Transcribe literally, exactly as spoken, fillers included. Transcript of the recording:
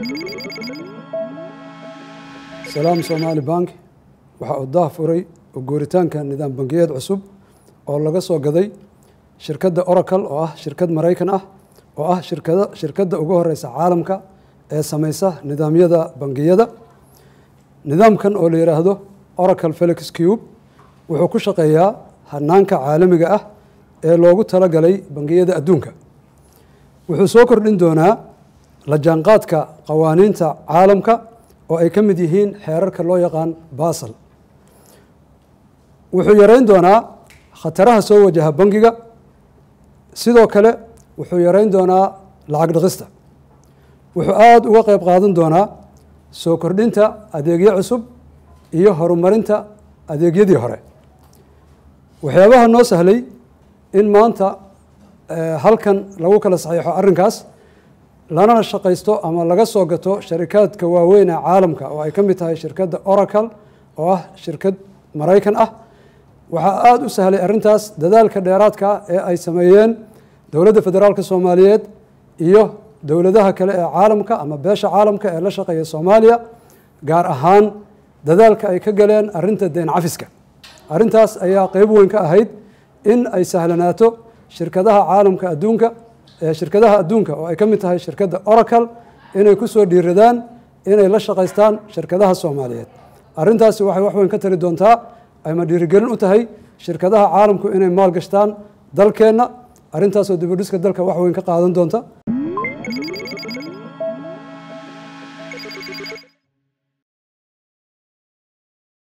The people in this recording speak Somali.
Salaam Somali Bank waxa uu daahfuray oo guuritaanka nidaam bangiyeed cusub oo laga soo gaday shirkadda Oracle oo ah shirkad Mareykan ah oo ah shirkadda shirkadda ugu horeysa caalamka ee samaysa nidaamyada bangiyada. Nidaamkan oo la yiraahdo Oracle Felix Cube wuxuu ku shaqeeyaa hanaanka caalamiga ah ee loogu talagalay bangiyada adduunka. Wuxuu soo kordhin doonaa la jaanqaadka qawaaniinta caalamka oo ay ka mid yihiin xeerarka loo yaqaan Basel. Wuxuu yareyn doonaa khataraha soo wajaha bangiga. Sidoo kale wuxuu yareyn doonaa lacag dhaqista. Wuxuu aad uga qayb qaadan doonaa soo kordhinta adeegyo cusub iyo horumarinta adeegyadii hore. Waxyaabaha noo sahlay in maanta halkan lagu kala saxiixo arrinkaas lana shaqaysto ama laga soo gato sharikaadka waaweyn ee caalamka oo ay ka mid tahay shirkadda Oracle oo ah shirkad Mareykan ah. Waxaa aad u sahlay arrintaas dadaalka dheeraadka ee ay sameeyeen dowladda federaalka Soomaaliyeed iyo dowladaha kale ee caalamka ama beesha caalamka ee la shaqeeya Soomaaliya, gaar ahaan dadaalka ay ka galeen arrinta deyn cafiska. Arrintaas ayaa qayb weyn ka ahayd in ay sahlanaato shirkadaha caalamka adduunka ee shirkadaha adduunka oo ay ka mid tahay shirkadda Oracle inay ku soo dhiiradaan inay la shaqaystaan shirkadaha Soomaaliyeed. Arrintaasi waxay wax weyn ka tari doontaa ama dhiirigelin u tahay shirkadaha caalamku inay maal gashtaan dalkeenna. Arrintaas oo dib u dhiska dalka wax weyn ka qaadan doonta.